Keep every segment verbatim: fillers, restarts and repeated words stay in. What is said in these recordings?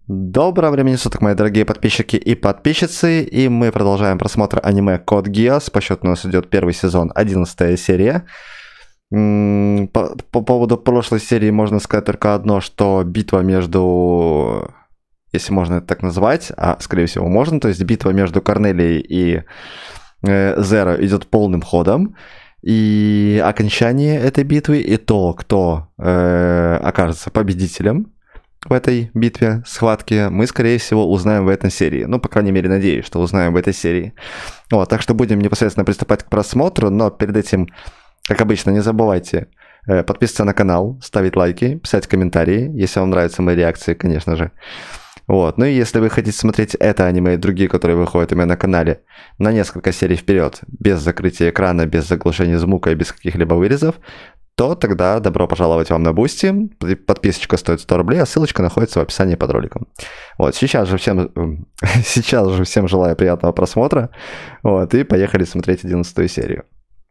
Доброго времени суток, мои дорогие подписчики и подписчицы, и мы продолжаем просмотр аниме Код Гиас. По счету у нас идет первый сезон, одиннадцатая серия. По, по поводу прошлой серии можно сказать только одно, что битва между, если можно это так назвать, а скорее всего можно, то есть битва между Корнелией и э, Зеро идет полным ходом. И окончание этой битвы и то, кто э, окажется победителем в этой битве, схватке, мы, скорее всего, узнаем в этой серии. Ну, по крайней мере, надеюсь, что узнаем в этой серии. Вот, так что будем непосредственно приступать к просмотру, но перед этим, как обычно, не забывайте э, подписываться на канал, ставить лайки, писать комментарии, если вам нравятся мои реакции, конечно же. Вот, ну и если вы хотите смотреть это аниме и другие, которые выходят у меня на канале, на несколько серий вперед, без закрытия экрана, без заглушения звука и без каких-либо вырезов, то тогда добро пожаловать вам на Бусти. Подписочка стоит сто рублей, а ссылочка находится в описании под роликом. Вот, сейчас же всем, сейчас же всем желаю приятного просмотра. Вот, и поехали смотреть одиннадцатую серию.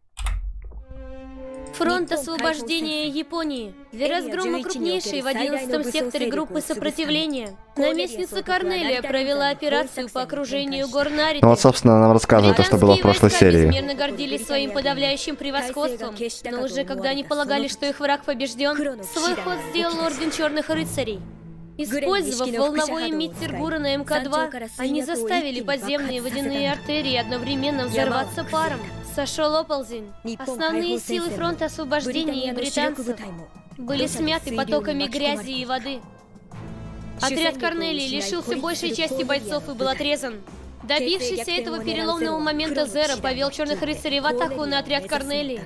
Фронт освобождения Японии. Для разгрома крупнейшей в одиннадцатом секторе группы сопротивления. Наместница Корнелия провела операцию по окружению гор Нариты. Ну вот, собственно, нам рассказывают то, что было в прошлой серии. Безмерно гордились своим подавляющим превосходством, но уже когда они полагали, что их враг побежден, свой ход сделал Орден Черных Рыцарей. Использовав волновой эмиттер Гура на эм ка два, они заставили подземные водяные артерии одновременно взорваться паром. Сошел оползень. Основные силы фронта освобождения и британцев были смяты потоками грязи и воды. Отряд Корнелии лишился большей части бойцов и был отрезан. Добившийся этого переломного момента, Зеро повел Черных Рыцарей в атаку на отряд Корнелии.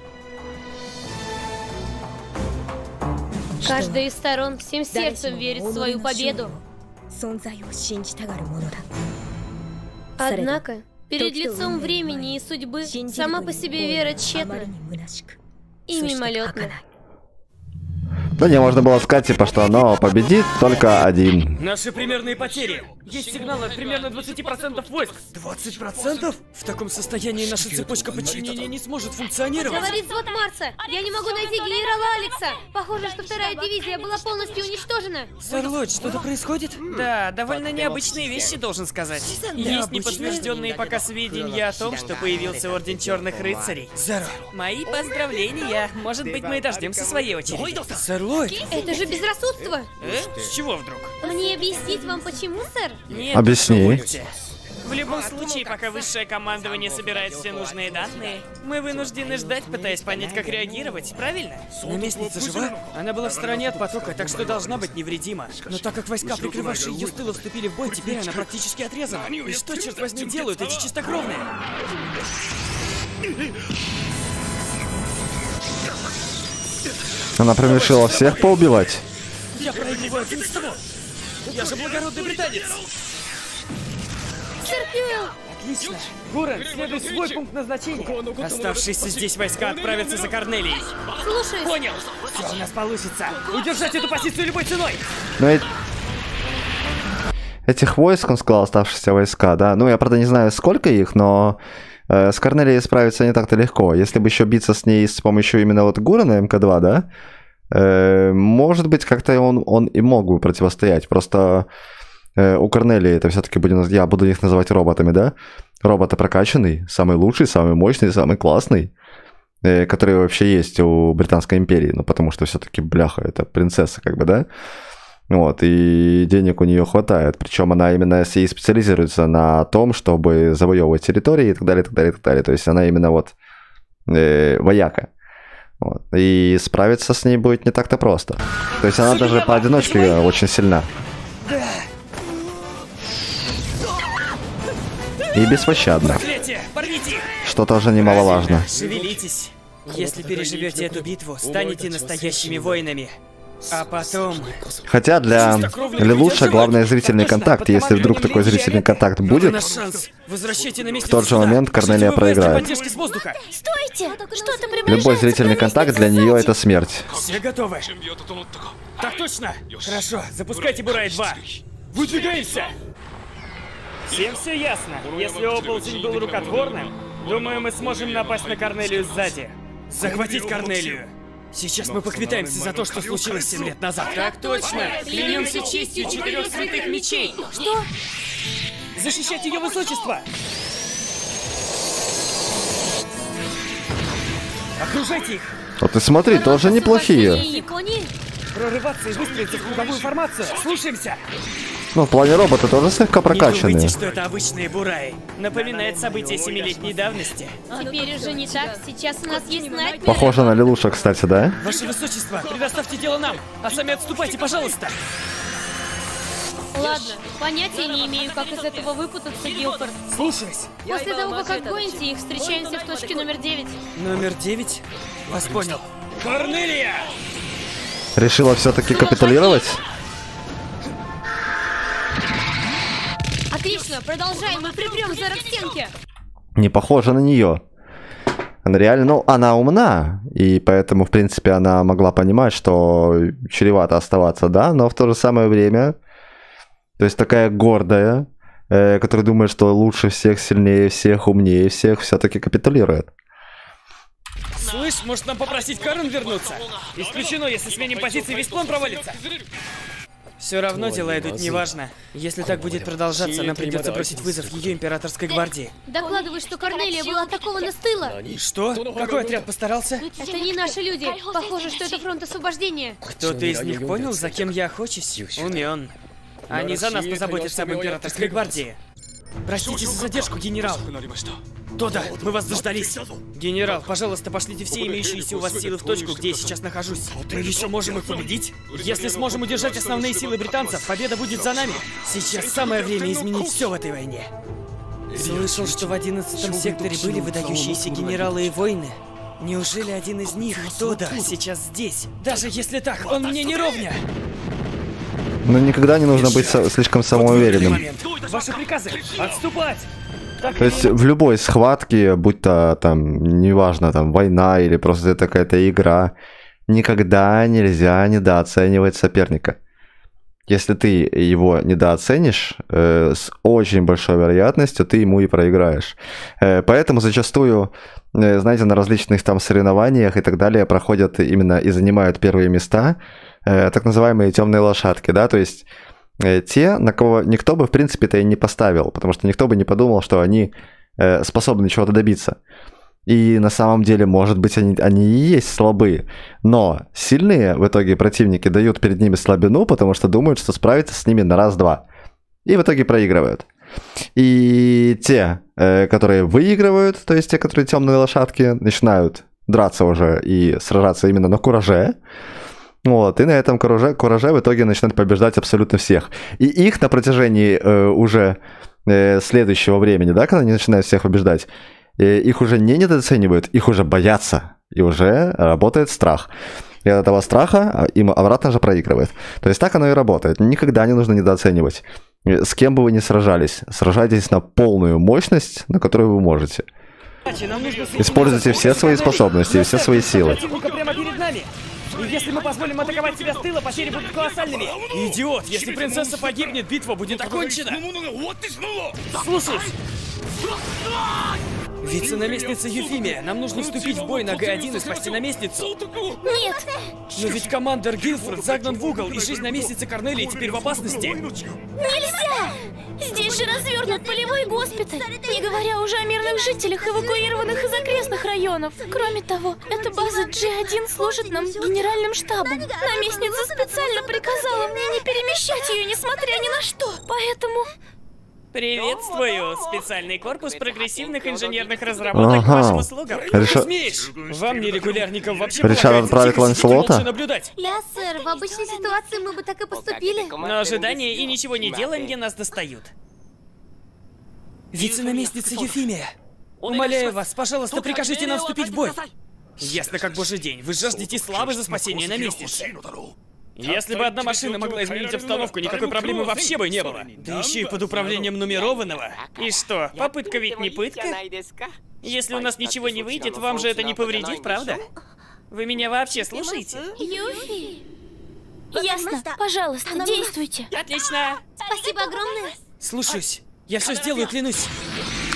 Каждая из сторон всем сердцем верит в свою победу. Однако, перед лицом времени и судьбы, сама по себе вера тщетна и мимолетна. Да не, можно было сказать, типа, что оно победит только один. Наши примерные потери. Есть сигналы от примерно двадцати процентов войск. двадцать процентов? В таком состоянии наша цепочка подчинения не сможет функционировать. Говорит взвод Марса. Я не могу найти генерала Алекса. Похоже, что вторая дивизия была полностью уничтожена. Сарлот, что-то происходит? Да, довольно необычные вещи, должен сказать. Есть неподтвержденные пока сведения о том, что появился Орден Черных Рыцарей. Зеро, мои поздравления. Может быть, мы дождемся своей очереди. Сарлот? Это же безрассудство. Э? С чего вдруг? Мне объяснить вам почему, сэр? Нет, объясни. В любом случае, пока высшее командование собирает все нужные данные, мы вынуждены ждать, пытаясь понять, как реагировать, правильно? Наместница жива? Она была в стороне от потока, так что должна быть невредима. Но так как войска, прикрывавшие ее с тыла, вступили в бой, теперь она практически отрезана. И что, черт возьми, делают эти чистокровные? Она прям решила всех поубивать. Я проигрываю один с того. Я же благородный британец. Сэр Кьюэлл! Отлично. Гурен, следуй свой пункт назначения. Оставшиеся здесь войска отправятся за Корнелией. Слушай. Понял. Все у нас получится. Удержать эту позицию любой ценой. Но ведь... Этих войск, он сказал, оставшиеся войска, да? Ну, я, правда, не знаю, сколько их, но... Э, с Корнелией справиться не так-то легко. Если бы еще биться с ней с помощью именно вот Гура на эм ка два, да? Э, может быть, как-то он, он и мог бы противостоять. Просто э, у Корнелии это все-таки будем, я буду их называть роботами, да? Роботы прокачанный, самый лучший, самый мощный, самый классный, э, который вообще есть у Британской империи. Ну, потому что все-таки, бляха, это принцесса, как бы, да? Вот, и денег у нее хватает. Причем она именно и специализируется на том, чтобы завоевывать территории и так далее, и так далее, и так далее. То есть она именно вот э, вояка. Вот. И справиться с ней будет не так-то просто. То есть она даже поодиночке очень сильна. И беспощадна. Что тоже немаловажно. Шевелитесь. Если переживете эту битву, станете настоящими воинами. А потом... Хотя для, для лучше главное зрительный контакт. Если вдруг такой зрительный контакт будет, в тот же момент Корнелия проиграет. Стойте! Что-то приближается. Любой зрительный контакт для нее это смерть. Все готовы? Так точно! Хорошо, запускайте Бурай два. Выдвигаемся! Всем все ясно. Если оползень был рукотворным, думаю, мы сможем напасть на Корнелию сзади. Захватить Корнелию. Сейчас мы поквитаемся за то, что случилось семь лет назад. Так точно! Клянемся честью четырех святых мечей! Что? Защищать ее высочество! Окружайте их! Вот ты смотри, тоже неплохие. Японии? Прорываться и выстроиться в круговую формацию! Слушаемся! Ну, в плане робота тоже слегка Не прокачанные. думайте, что это обычные бураи. Напоминает события семилетней давности. Теперь уже не так. Сейчас у нас есть снайперы. Похоже на Лелуша, кстати, да? Ваше высочество, предоставьте дело нам, а сами отступайте, пожалуйста. Ладно, понятия не имею, как из этого выпутаться, Гилфорд. Слушаюсь. После того, как отгоните их, встречаемся в точке номер девять. Номер девять? Вас понял. Корнелия! Решила все-таки капитулировать? Отлично, продолжаем, мы припрем за стенки. Не похоже на нее. Она реально, ну, она умна, и поэтому, в принципе, она могла понимать, что чревато оставаться, да, но в то же самое время, то есть такая гордая, э, которая думает, что лучше всех, сильнее всех, умнее всех, все-таки капитулирует. Слышь, может нам попросить Карен вернуться? Исключено, если сменим позиции, весь план провалится. Все равно дела идут неважно. Если так будет продолжаться, нам придется бросить вызов ее императорской гвардии. Докладываю, что Корнелия была атакована с тыла. Что? Какой отряд постарался? Это не наши люди. Похоже, что это фронт освобождения. Кто-то из них понял, за кем я охочусь? Умен. Они за нас позаботятся об императорской гвардии. Простите за задержку, генерал. Тода, мы вас дождались. Генерал, пожалуйста, пошлите все имеющиеся у вас силы в точку, где я сейчас нахожусь. Мы еще можем их победить? Если сможем удержать основные силы британцев, победа будет за нами. Сейчас самое время изменить все в этой войне. Слышал, что в одиннадцатом секторе были выдающиеся генералы и воины. Неужели один из них, Тода, сейчас здесь? Даже если так, он мне не ровня. Но никогда не нужно быть со- слишком самоуверенным. Ваши приказы! Отступать! Так То есть в любой схватке, будь то там, неважно, там, война или просто это какая-то игра, никогда нельзя недооценивать соперника. Если ты его недооценишь, э, с очень большой вероятностью ты ему и проиграешь. Э, поэтому зачастую, э, знаете, на различных там соревнованиях и так далее проходят именно и занимают первые места э, так называемые темные лошадки, да, то есть э, те, на кого никто бы в принципе-то и не поставил, потому что никто бы не подумал, что они э, способны чего-то добиться. И на самом деле, может быть, они, они и есть слабые, но сильные в итоге противники дают перед ними слабину, потому что думают, что справиться с ними на раз-два. И в итоге проигрывают. И те, э, которые выигрывают, то есть те, которые темные лошадки, начинают драться уже и сражаться именно на кураже. Вот, и на этом кураже, кураже в итоге начинают побеждать абсолютно всех. И их на протяжении э, уже э, следующего времени, да, когда они начинают всех побеждать, их уже не недооценивают, их уже боятся, и уже работает страх. И от этого страха им обратно же проигрывает. То есть так оно и работает. Никогда не нужно недооценивать. С кем бы вы ни сражались, сражайтесь на полную мощность, на которую вы можете. Используйте все свои способности и все свои силы. Прямо перед нами. И если мы позволим атаковать себя с тыла, потери будут колоссальными. Идиот, если принцесса погибнет, битва будет окончена. Слушай. Вице-наместница Юфимия, нам нужно вступить в бой на Г один и спасти наместницу. Нет! Но ведь командир Гилфорд загнан в угол, и жизнь наместницы Корнелии теперь в опасности. Нельзя! Здесь же развернут полевой госпиталь, не говоря уже о мирных жителях, эвакуированных из окрестных районов. Кроме того, эта база Джи один служит нам генеральным штабом. Наместница специально приказала мне не перемещать ее, несмотря ни на что, поэтому... Приветствую! Специальный корпус прогрессивных инженерных разработок ага. к вашим услугам. Реша... Смеешь? Вам, нерегулярникам, вообще Решат отправить Ланселота? наблюдать. Да, сэр, в обычной ситуации мы бы так и поступили. Но ожидания и ничего не деланье нас достают. Вице-наместница Юфимия, умоляю вас, пожалуйста, прикажите нам вступить в бой. Ясно как божий день, вы жаждете славы за спасение наместницы. Если бы одна машина могла изменить обстановку, никакой проблемы вообще бы не было. Да еще и под управлением нумерованного. И что, попытка ведь не пытка? Если у нас ничего не выйдет, вам же это не повредит, правда? Вы меня вообще слушаете? Юфи! Ясно, пожалуйста, действуйте. Отлично! Спасибо огромное. Слушаюсь. Я все сделаю, клянусь.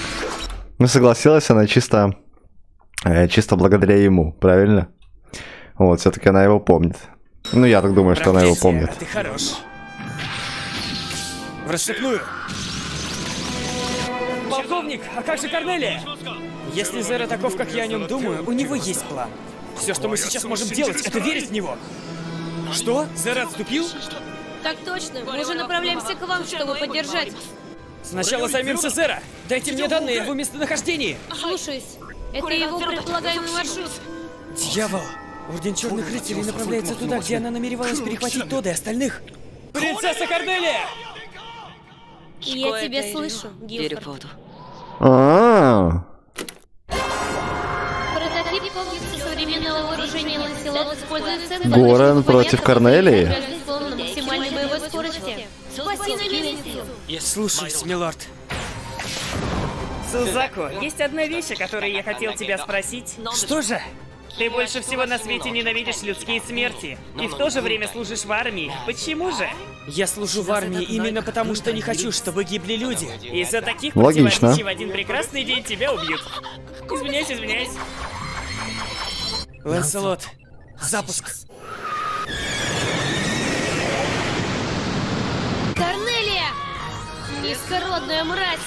Ну, согласилась она чисто, э, чисто благодаря ему, правильно? Вот, все-таки она его помнит. Ну, я так думаю, что она его помнит. Ты хорош. В рассыпную. Полковник, а как же Корнелия? Если Зеро таков, как я о нем думаю, у него есть план. Все, что мы сейчас можем делать, это верить в него. Что? Зеро отступил? Так точно. Мы уже направляемся к вам, чтобы поддержать. Сначала займемся Зеро. Дайте мне данные о его местонахождении. Слушаюсь. Это его предполагаемый маршрут. Дьявол! Орден Черных Рыцарей направляется туда, где она намеревалась перехватить Тодда и остальных. Принцесса Корнелия! Я тебя слышу, Гилфорд. А-а-а. Прототип комплекса современного вооружения Ланселот используется... Горен против Корнелии? На максимальной боевой скорости. Спаси наместницу! Я слушаюсь, милорд. Сузаку, есть одна вещь, о которой я хотел тебя спросить. Что же? Ты больше всего на свете ненавидишь людские смерти. И в то же время служишь в армии. Почему же? Я служу в армии именно потому, что не хочу, чтобы гибли люди. Из-за таких противоречий в один прекрасный день тебя убьют. Извиняюсь, извиняюсь. Ланселот, запуск. Корнелия! Низкородная мразь!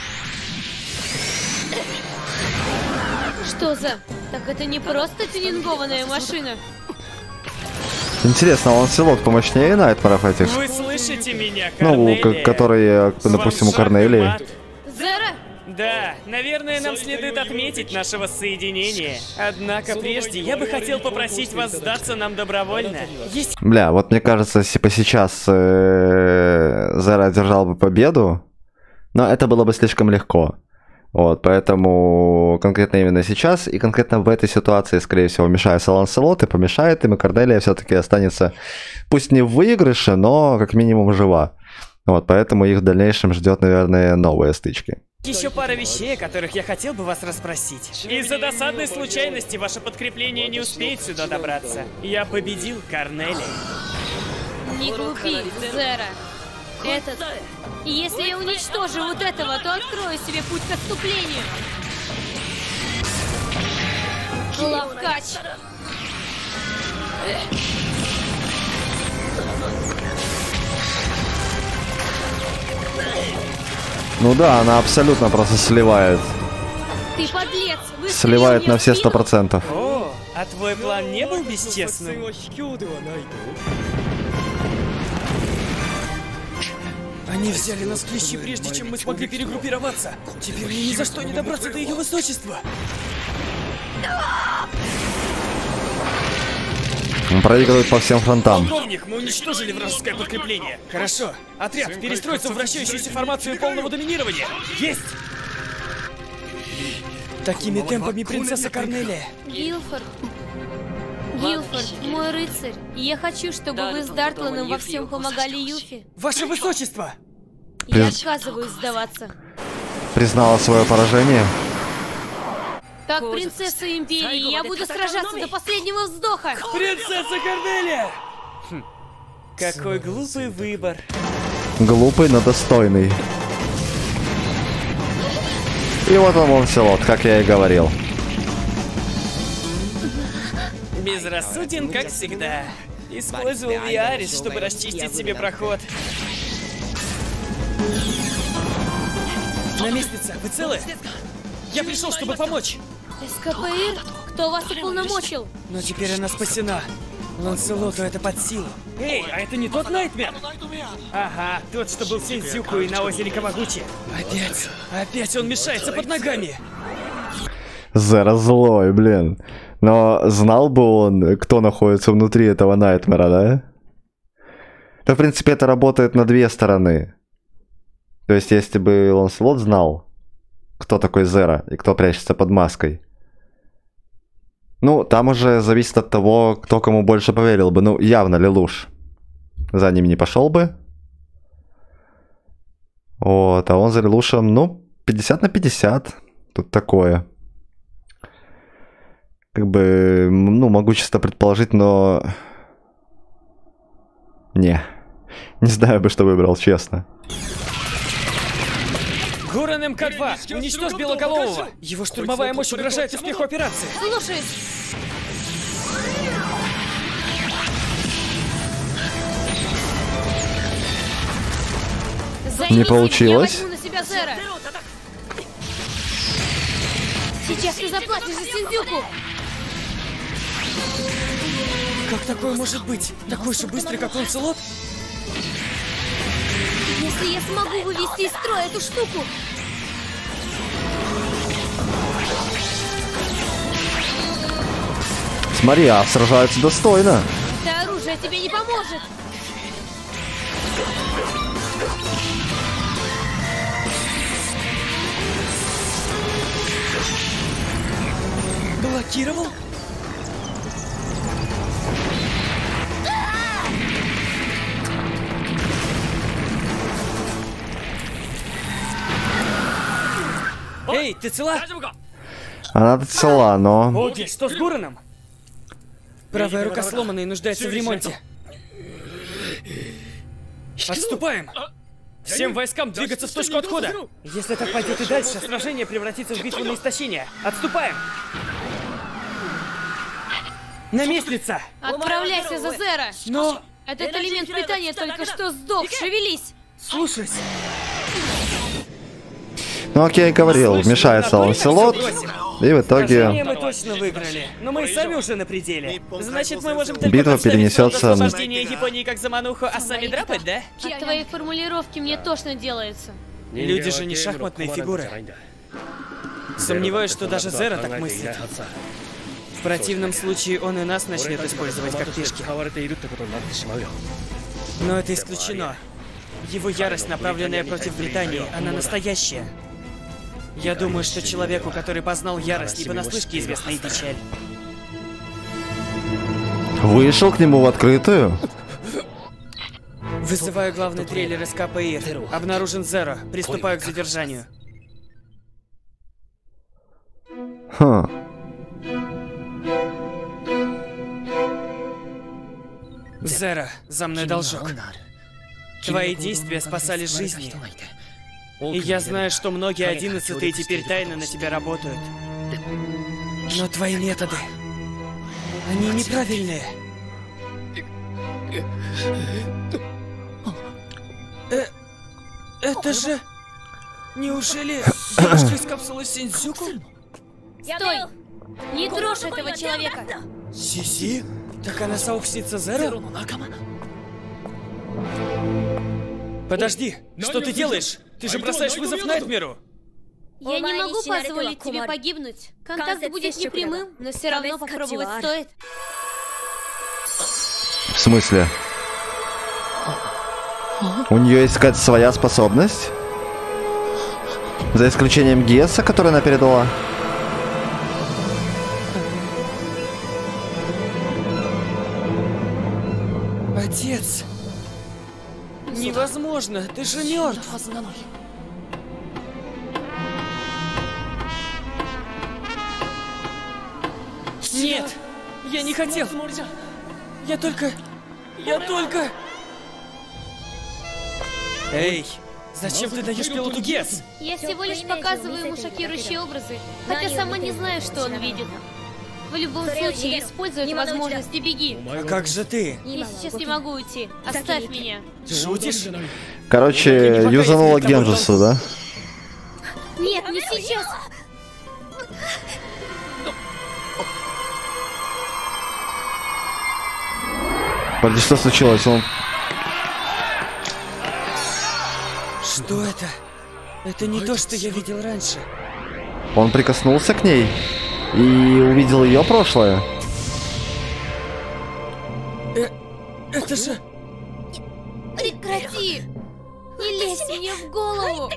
Что за... Так это не просто тюнингованная машина. Интересно, Ланселот помощнее Найтмеров этих? Вы слышите меня, Корнелия? Ну, которые, допустим, у Корнелии. Зеро? Да, наверное, нам следует отметить нашего соединения. Однако прежде я бы хотел попросить вас сдаться нам добровольно. Есть... Бля, вот мне кажется, если бы сейчас э, Зеро одержал бы победу, но это было бы слишком легко. Вот, поэтому конкретно именно сейчас и конкретно в этой ситуации, скорее всего, вмешается Ланселот и помешает им, и Корнелия все-таки останется, пусть не в выигрыше, но как минимум жива. Вот, поэтому их в дальнейшем ждет, наверное, новые стычки. Еще пара вещей, о которых я хотел бы вас расспросить. Из-за досадной случайности ваше подкрепление не успеет сюда добраться. Я победил Корнелия. Не глупи, Зеро. Этот... Если я уничтожу вот этого, то открою себе путь к отступлению. Лавкач. Ну да, она абсолютно просто сливает. Ты подлец! Сливает на все сто процентов. О, а твой план не был бесчестным? Они взяли нас в клещи, прежде чем мы смогли перегруппироваться. Теперь мне ни за что не добраться до ее высочества. Он проигрывает по всем фронтам. Полковник, мы уничтожили вражеское подкрепление. Хорошо. Отряд, перестроиться в вращающуюся формацию полного доминирования. Есть! Такими темпами принцесса Корнелия. Гилфорд. Гилфорд, мой рыцарь, я хочу, чтобы вы с Дартланом во всем помогали Юфи. Ваше высочество! Я отказываюсь сдаваться. Признала свое поражение. Как принцесса Империи, я буду сражаться до последнего вздоха. Принцесса Корнелия! Хм. Какой глупый выбор. Глупый, но достойный. И вот он, Ланселот, как я и говорил. Безрассуден, как всегда. Использовал Виарис, чтобы расчистить себе проход. Наместница, вы целы? Я пришел, чтобы помочь. СКПИР? Кто вас уполномочил? Но теперь она спасена. Ланселоту это под силу. Эй, а это не тот Найтмер? Ага, тот, что был с Синдзюкой на озере Камагучи. Опять, опять он мешается под ногами. Зеро злой, блин. Но знал бы он, кто находится внутри этого Найтмера, да? То, в принципе, это работает на две стороны. То есть, если бы Ланселот знал, кто такой Зеро и кто прячется под маской. Ну, там уже зависит от того, кто кому больше поверил бы. Ну, явно Лелуш за ним не пошел бы. Вот, а он за Лелушем, ну, пятьдесят на пятьдесят. Тут такое. Как бы, ну, могу чисто предположить, но... Не. Не знаю бы, что выбрал, честно. Горен эм ка два, уничтожь Белоголового! Его штурмовая мощь угрожает успеху операции! Слушаюсь! Не получилось. Я возьму на себя Зеро. Сейчас ты заплатишь за Синдзюку. Как такое может быть? Такой же быстрый, как Ланселот? Если я смогу вывести из строя эту штуку. Смотри, а сражаются достойно. Это оружие тебе не поможет. Блокировал? Эй, ты цела? Она цела, но... Оги, что с Гураном? Правая рука сломана и нуждается в ремонте. Отступаем! Всем войскам двигаться в точку отхода! Если так пойдет и дальше, сражение превратится в битву на истощение. Отступаем! Наместница! Отправляйся за Зеро. Но... Этот элемент питания только что сдох. Шевелись! Слушайся! Ну, как я и говорил, вмешается Ланселот, и в итоге... Сражение мы точно выиграли, но мы и сами уже на пределе. Значит, мы можем только Битва представить перенесется... фронт освобождения Японии как замануху, а сами драпать, да? От твоей формулировки мне тошно делается. Люди же не шахматные фигуры. Сомневаюсь, что даже Зеро так мыслит. В противном случае он и нас начнет использовать как пешки. Но это исключено. Его ярость, направленная против Британии, она настоящая. Я думаю, что человеку, который познал ярость, не понаслышке известна и печаль. Вышел к нему в открытую? Вызываю главный трейлер из ка пэ ир. Обнаружен Зеро. Приступаю к задержанию. Хм. Зеро, за мной должок. Твои действия спасали жизни. И я знаю, что многие одиннадцатые теперь тайно на тебя работают. Но твои методы... Они неправильные. Э, это же... Неужели девушка из капсулы Синдзюку? Стой! Не трожь этого человека! Сиси? Так она сообщница Зеро? Подожди, что ты делаешь? Ты же бросаешь вызов Найтмеру! Я не могу позволить тебе погибнуть. Контакт будет непрямым, но все равно попробовать стоит. В смысле? У нее есть какая-то своя способность? За исключением Геса, который она передала? Отец! Невозможно, ты же мертв! Нет! Я не хотел! Я только... Я только... Эй! Зачем ты даешь пилоту Гес? Я всего лишь показываю ему шокирующие образы, хотя сама не знаю, что он видит. В любом случае, используй эту возможность и беги. А как же ты? Я сейчас не могу уйти. Оставь меня. Шутишь? Короче, юзанула Генджису, да? Нет, не сейчас. Подожди, что случилось? Он... Что это? Это не то, что я видел раньше. Он прикоснулся к ней и увидел ее прошлое. Э, это же... Прекрати! Не лезь мне в голову!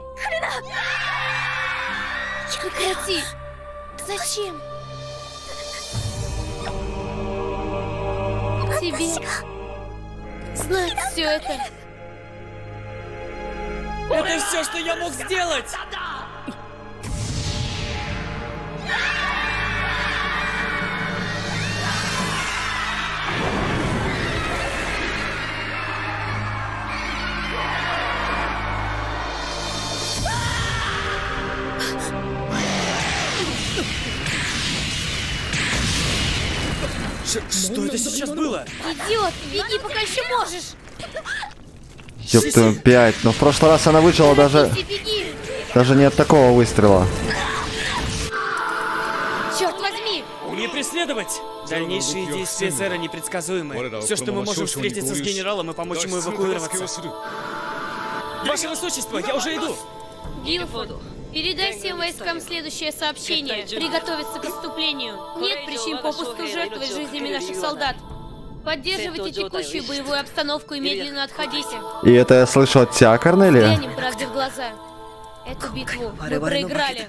Прекрати! Зачем? Тебе знать все это? Это все, что я мог сделать! Ш- что это сейчас было? Идиот, беги, пока еще можешь! Ёпту, пять. Но в прошлый раз она выжила даже... Даже не от такого выстрела. Черт возьми! Не преследовать! Дальнейшие действия Зера непредсказуемы. Все, что мы можем, встретиться с генералом и помочь ему эвакуироваться. Ваше Высочество, я уже иду! Гилфорд, передай всем войскам следующее сообщение. Приготовиться к отступлению. Нет причин попусту жертвовать жизнями наших солдат. Поддерживайте текущую боевую обстановку и медленно отходите. И это я слышу от тебя, Корнелия? Взглянем правде в глаза. Эту битву мы проиграли.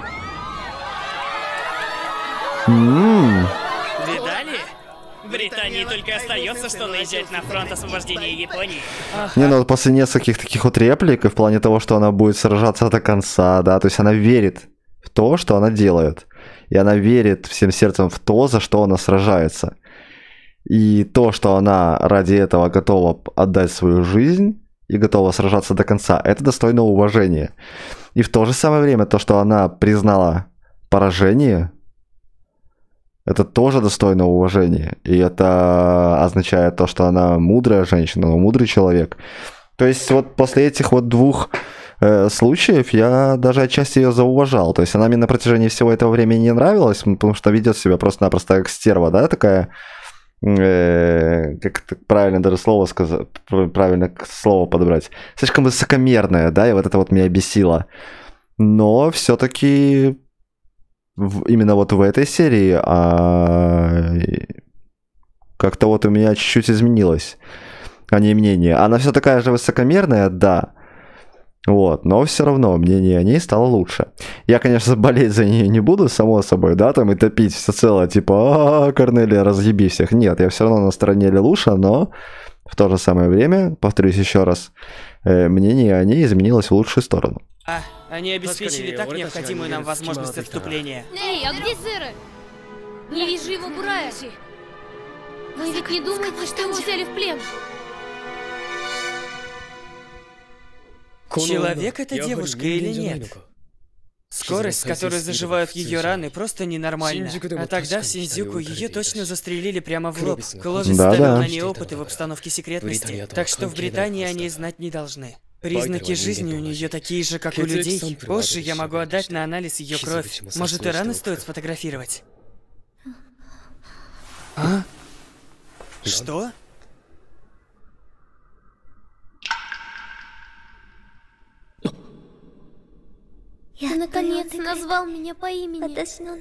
Ммм. Видали? Британии только остается, что наезжать на фронт освобождения Японии. Не, ну после нескольких таких вот реплик, и в плане того, что она будет сражаться до конца, да, то есть она верит в то, что она делает. И она верит всем сердцем в то, за что она сражается. И то, что она ради этого готова отдать свою жизнь и готова сражаться до конца, это достойно уважения. И в то же самое время то, что она признала поражение, это тоже достойно уважения. И это означает то, что она мудрая женщина, мудрый человек. То есть вот после этих вот двух э, случаев я даже отчасти ее зауважал. То есть она мне на протяжении всего этого времени не нравилась, потому что ведет себя просто-напросто как стерва, да, такая... Э, как это правильно даже слово сказать, правильно слово подобрать. Слишком высокомерная, да, и вот это вот меня бесило. Но все-таки... В, именно вот в этой серии а, как-то вот у меня чуть-чуть изменилось, а не мнение. Она все такая же высокомерная, да. Вот, но все равно мнение о ней стало лучше. Я, конечно, болеть за нее не буду, само собой, да, там и топить все целое, типа, а, Корнелия, разъеби всех. Нет, я все равно на стороне Лелуша, но в то же самое время, повторюсь еще раз, э, мнение о ней изменилось в лучшую сторону. А, они обеспечили так необходимую нам возможность отступления. Эй, а где Зера? Не вижу его Бурая. Вы ведь не думаете, что его взяли в плен? Человек это девушка или нет? Скорость, с которой заживают ее раны, просто ненормальна. А тогда в Синдзюку ее точно застрелили прямо в лоб. Кловис Да-да. ставил на ней опыты в обстановке секретности, так что в Британии о ней знать не должны. Признаки жизни у нее такие же, как у людей. Позже я могу отдать на анализ ее кровь. Может, и раны стоит сфотографировать? А? Что? Ты наконец назвал меня по имени.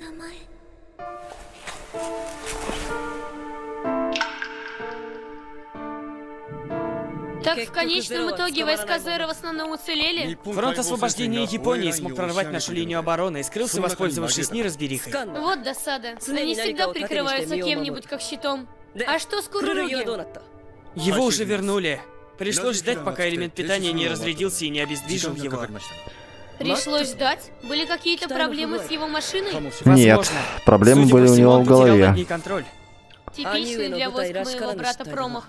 Так в конечном итоге войска Зера в основном уцелели? Фронт освобождения Японии смог прорвать нашу линию обороны и скрылся, воспользовавшись неразберихой. Вот досада. Они всегда прикрываются кем-нибудь как щитом. А что с Куруруги? Его уже вернули. Пришлось ждать, пока элемент питания не разрядился и не обездвижил его. Пришлось ждать? Были какие-то проблемы с его машиной? Нет, Возможно. проблемы Судя были по у всему, него он в потерял голове. над ней контроль. Типичный для войск моего брата промах.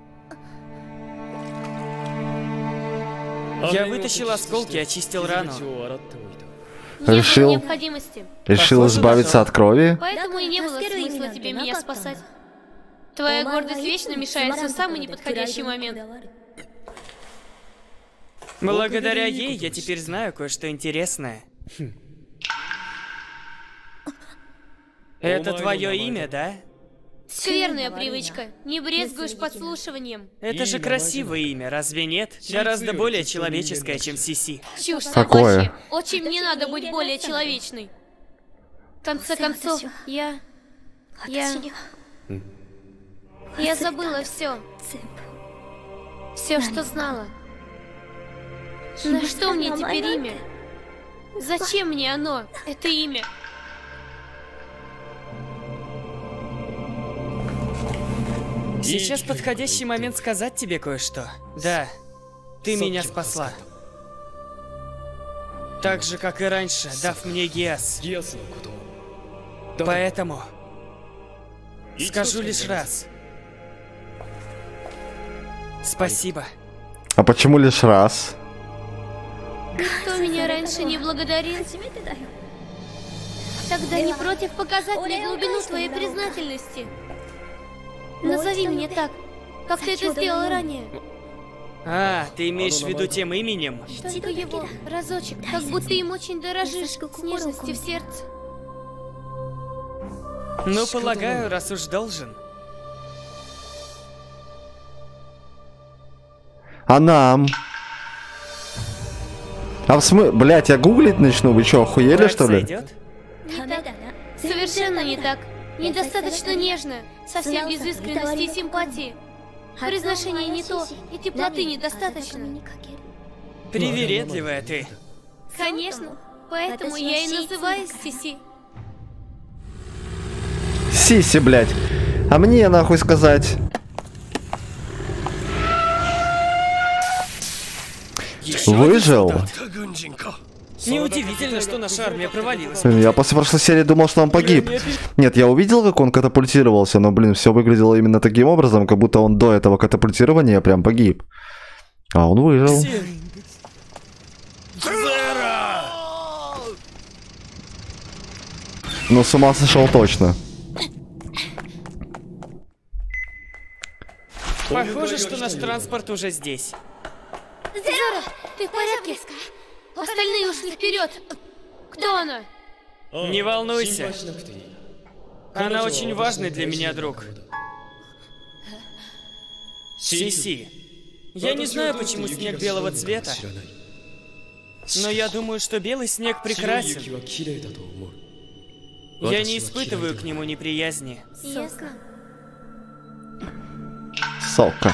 Я вытащил осколки и очистил рану. Решил, Не было необходимости. решил Похоже, избавиться даже- от крови. Поэтому и не было смысла тебе меня спасать. Твоя гордость вечно мешается в самый неподходящий момент. Благодаря ей я теперь знаю кое-что интересное. Это твое имя, да? Скверная привычка. Не брезгуешь подслушиванием. Это же красивое имя, разве нет? Гораздо более человеческое, чем Сиси. Чушь Какое? собачья. Очень мне надо быть более человечной. В конце концов, я... Я... Я забыла все. Все, что знала. На что мне теперь имя? Зачем мне оно, это имя? Сейчас подходящий момент сказать тебе кое-что. Да, ты меня спасла. Так же, как и раньше, дав мне Гиас. Поэтому скажу лишь раз. Спасибо. А почему лишь раз? Кто меня раньше не благодарил? Тогда не против показать мне глубину твоей признательности. Назови меня так, как ты это сделал ранее. А, ты имеешь в виду тем именем? Только его, разочек, как будто им очень дорожишь, с нежностью в сердце. Ну, полагаю, раз уж должен. А нам? А в смысле, блять, я гуглить начну, вы чё, охуели, Так что ли? сойдёт? Не так. Совершенно не так. Недостаточно нежно, совсем без искренности и симпатии. Произношение не то, и теплоты недостаточно. Привередливая ты. Конечно, поэтому я и называюсь Сиси. Сиси, блять. А мне нахуй сказать? Ещё Выжил? один солдат. Неудивительно, что наша армия провалилась. Блин, я после прошлой серии думал, что он погиб. Нет, я увидел, как он катапультировался, но, блин, все выглядело именно таким образом, как будто он до этого катапультирования прям погиб. А он выжил. Ну, с ума сошел точно. Похоже, что наш транспорт уже здесь. Зеро, ты в порядке? Остальные ушли вперед. Кто она? Не волнуйся. Она очень важный для меня друг. Сиси. Я не знаю, почему снег белого цвета, но я думаю, что белый снег прекрасен. Я не испытываю к нему неприязни. Ясно. Сока.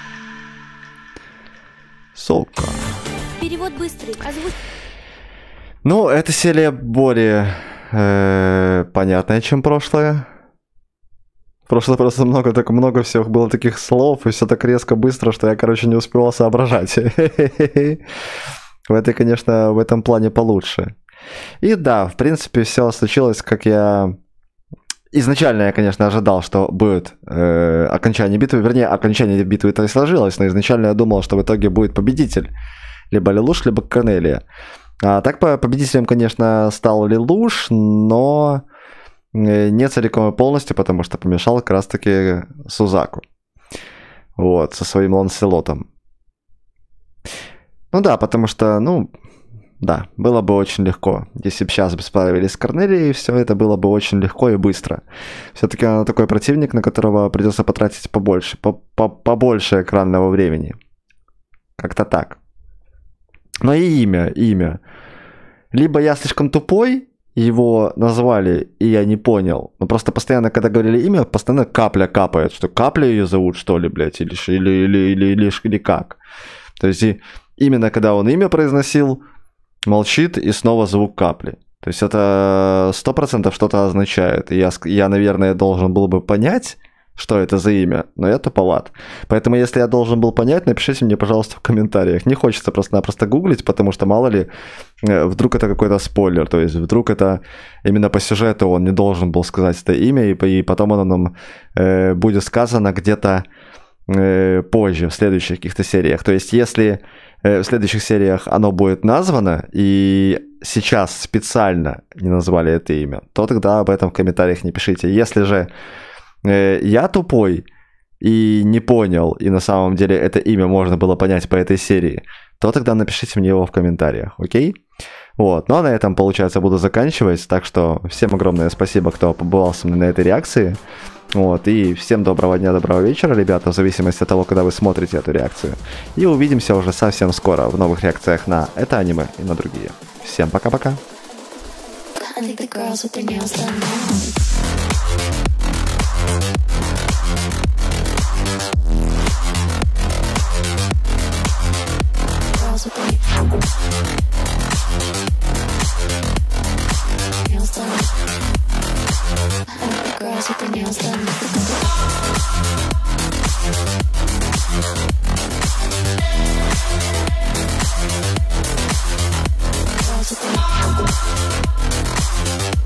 Сока. Перевод быстрый, озвучь. Ну, эта серия более э, понятная, чем прошлая. В прошлой просто много, так много всех было таких слов, и все так резко, быстро, что я, короче, не успевал соображать. В этой, конечно, в этом плане получше. И да, в принципе, все случилось, как я... Изначально я, конечно, ожидал, что будет э, окончание битвы. Вернее, окончание битвы это и сложилось, но изначально я думал, что в итоге будет победитель. Либо Лелуш, либо Корнелия. А так победителем, конечно, стал Лелуш, но не целиком и полностью, потому что помешал как раз-таки Сузаку. Вот, со своим Ланселотом. Ну да, потому что, ну... Да, было бы очень легко. Если бы сейчас бы справились с Корнелией, все это было бы очень легко и быстро. Все-таки она такой противник, на которого придется потратить побольше, побольше экранного времени. Как-то так. Но и имя, имя. Либо я слишком тупой, его назвали, и я не понял. Но просто постоянно, когда говорили имя, постоянно капля капает. Что капля ее зовут, что ли, блядь? Или, или, или, или, или, или как? То есть и именно когда он имя произносил, молчит, и снова звук капли. То есть это сто процентов что-то означает. И я, я, наверное, должен был бы понять, что это за имя, но я туповат. Поэтому, если я должен был понять, напишите мне, пожалуйста, в комментариях. Не хочется просто-напросто гуглить, потому что, мало ли, вдруг это какой-то спойлер. То есть вдруг это именно по сюжету он не должен был сказать это имя, и, и потом оно нам э, будет сказано где-то э, позже, в следующих каких-то сериях. То есть если... в следующих сериях оно будет названо, и сейчас специально не назвали это имя, то тогда об этом в комментариях не пишите. Если же э, я тупой и не понял, и на самом деле это имя можно было понять по этой серии, то тогда напишите мне его в комментариях, окей? Вот, ну а на этом, получается, буду заканчивать, так что всем огромное спасибо, кто побывал со мной на этой реакции. Вот, и всем доброго дня, доброго вечера, ребята, в зависимости от того, когда вы смотрите эту реакцию. И увидимся уже совсем скоро в новых реакциях на это аниме и на другие. Всем пока-пока. Girls with their nails done. Girls with their